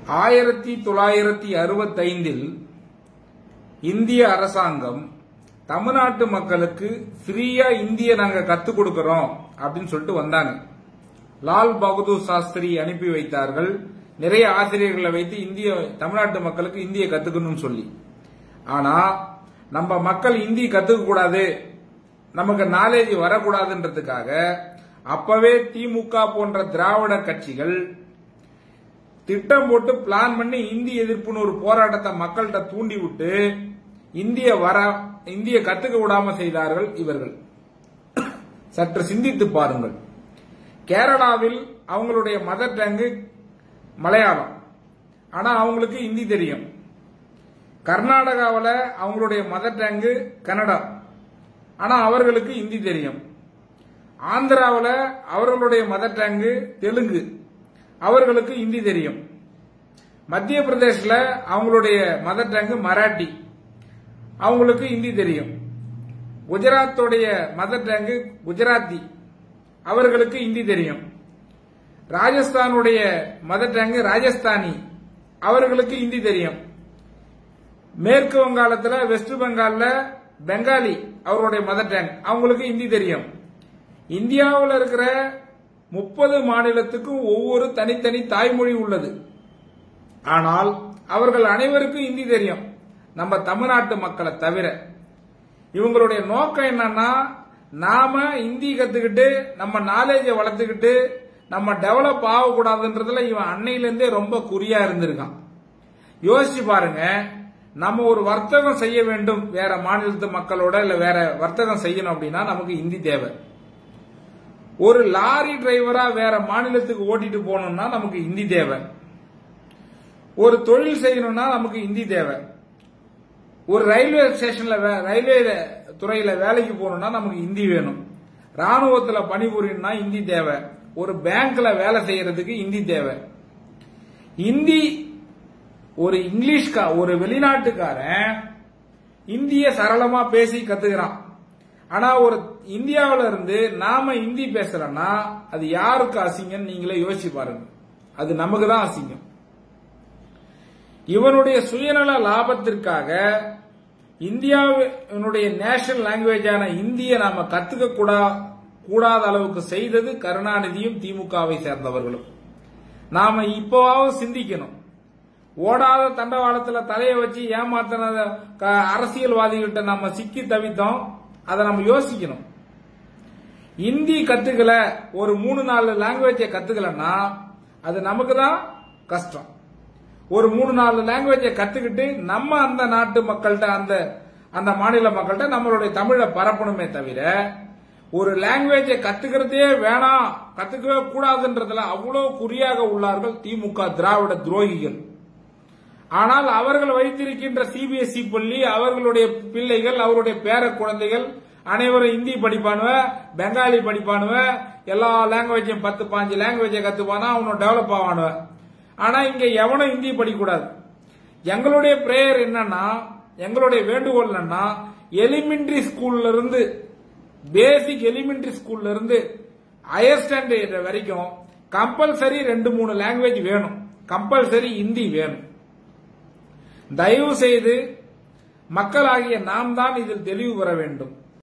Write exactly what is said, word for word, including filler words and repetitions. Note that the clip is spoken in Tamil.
ஆயிரத்தி தொள்ளாயிரத்தி அறுபத்தி ஐந்தில் இந்திய அரசாங்கம் தமிழ்நாட்டு மக்களுக்கு ஃப்ரீயா இந்திய நாங்க கத்துக் கொடுக்கிறோம் அப்படின்னு சொல்லிட்டு வந்தாங்க. லால் பகதூர் சாஸ்திரி அனுப்பி வைத்தார்கள். நிறைய ஆசிரியர்களை வைத்து இந்திய தமிழ்நாட்டு மக்களுக்கு இந்திய கத்துக்கணும்னு சொல்லி. ஆனா நம்ம மக்கள் இந்தி கத்துக்க கூடாது, நமக்கு நாலேஜ் வரக்கூடாதுன்றதுக்காக அப்பவே திமுக போன்ற திராவிட கட்சிகள் திட்டம் போட்டு பிளான் பண்ணி இந்தி எதிர்ப்புன்னு ஒரு போராட்டத்தை மக்கள்கிட்ட தூண்டி விட்டு இந்திய வர இந்திய கத்துக்க விடாம செய்தார்கள் இவர்கள். சற்று சிந்தித்து பாருங்கள். கேரளாவில் அவங்களுடைய மதர் டங்கு மலையாளம், ஆனா அவங்களுக்கு இந்தி தெரியும். கர்நாடகாவில் அவங்களுடைய மதர் டங்கு கன்னடம், ஆனா அவர்களுக்கு இந்தி தெரியும். ஆந்திராவில் அவர்களுடைய மதர் டங்கு தெலுங்கு, அவர்களுக்கு இந்தி தெரியும். மத்திய பிரதேசில் அவங்களுடைய மதர் டங்கு மராட்டி, அவங்களுக்கு இந்தி தெரியும். குஜராத்துடைய மதர் டங்கு குஜராத்தி, அவர்களுக்கு இந்தி தெரியும். ராஜஸ்தானுடைய மதர் டங்கு ராஜஸ்தானி, அவர்களுக்கு இந்தி தெரியும். மேற்கு வங்காளத்தில் வெஸ்ட் பெங்காலில் பெங்காலி அவருடைய மதர் டங், அவங்களுக்கு இந்தி தெரியும். இந்தியாவில் இருக்கிற முப்பது மாநிலத்துக்கும் ஒவ்வொரு தனித்தனி தாய்மொழி உள்ளது. ஆனால் அவர்கள் அனைவருக்கும் இந்தி தெரியும், நம்ம தமிழ்நாட்டு மக்களை தவிர. இவங்களுடைய நோக்கம் என்னன்னா, நாம இந்தி கத்துக்கிட்டு நம்ம நாலேஜை வளர்த்துக்கிட்டு நம்ம டெவலப் ஆகக்கூடாதுன்றதுல இவன் அன்னையிலிருந்தே ரொம்ப குறியா இருந்திருக்கான். யோசிச்சு பாருங்க, நம்ம ஒரு வர்த்தகம் செய்ய வேண்டும் வேற மாநிலத்து மக்களோட, இல்ல வேற வர்த்தகம் செய்யணும் அப்படின்னா நமக்கு இந்தி தேவை. ஒரு லாரி டிரைவரா வேற மாநிலத்துக்கு ஓட்டிட்டு போகணும்னா நமக்கு இந்தி தேவை. ஒரு தொழில் செய்யணும்னா நமக்கு இந்தி தேவை. ஒரு ரயில்வே ஸ்டேஷன்ல ரயில்வே துறையில வேலைக்கு போகணும்னா நமக்கு இந்தி வேணும். ராணுவத்துல பணிபுரியணும்னா இந்தி தேவை. ஒரு பேங்க்ல வேலை செய்யறதுக்கு இந்தி தேவை. இந்தி ஒரு இங்கிலீஷ் ஒரு வெளிநாட்டுக்காரன் இந்திய சரளமா பேசி கத்துக்கிறான். ஆனா ஒரு இந்தியாவில இருந்து நாம இந்தி பேசுறோம்னா அது யாருக்கு அசிங்கம் நீங்களே யோசிச்சு பாருங்க. அது நமக்கு தான் அசிங்கம். இவனுடைய சுயநல லாபத்திற்காக இந்தியாவினுடைய நேஷனல் லாங்குவேஜான இந்திய நாம கத்துக்க கூடாத அளவுக்கு செய்தது கருணாநிதியும் திமுகவை சேர்ந்தவர்களும். நாம இப்பவாவது சிந்திக்கணும். ஓடாத தண்டவாளத்துல தலையை வச்சு ஏமாத்தின அரசியல்வாதிகள்கிட்ட நம்ம சிக்கி தவித்தோம். அதை நம்ம யோசிக்கணும். இந்தி கத்துக்கல, ஒரு மூணு நாலு லாங்குவேஜை கத்துக்கலன்னா அது நமக்கு தான் கஷ்டம். ஒரு மூணு நாலு லாங்குவேஜை கத்துக்கிட்டு நம்ம அந்த நாட்டு மக்கள்கிட்ட அந்த அந்த மாநில மக்கள்கிட்ட நம்மளுடைய தமிழை பரப்பணுமே தவிர, ஒரு லாங்குவேஜை கத்துக்கிறதே வேணாம், கத்துக்கவே கூடாதுன்றதுல அவ்வளவு குறியாக உள்ளார்கள் திமுக திராவிட துரோகிகள். ஆனால் அவர்கள் வைத்திருக்கின்ற சிபிஎஸ்இ பள்ளி, அவர்களுடைய பிள்ளைகள், அவருடைய பேர குழந்தைகள் அனைவரும் இந்தி படிப்பானுவ, பெங்காலி படிப்பானுவ, எல்லா லாங்குவேஜையும் பத்து பாஞ்சு லாங்குவேஜை கத்துப்பானா அவனும் டெவலப் ஆவானுவ. ஆனா இங்க எவனும் இந்தி படிக்கூடாது. எங்களுடைய பிரேயர் என்னன்னா, எங்களுடைய வேண்டுகோள் என்னன்னா, எலிமெண்டரி ஸ்கூல்ல இருந்து பேசிக் எலிமெண்டரி ஸ்கூல்ல இருந்து ஹையர் ஸ்டாண்டர்ட் வரைக்கும் கம்பல்சரி ரெண்டு மூணு லாங்குவேஜ் வேணும். கம்பல்சரி இந்தி வேணும். தயவு செய்து மக்களாகிய நாம் தான் இதில் தெளிவு பெற வேண்டும்.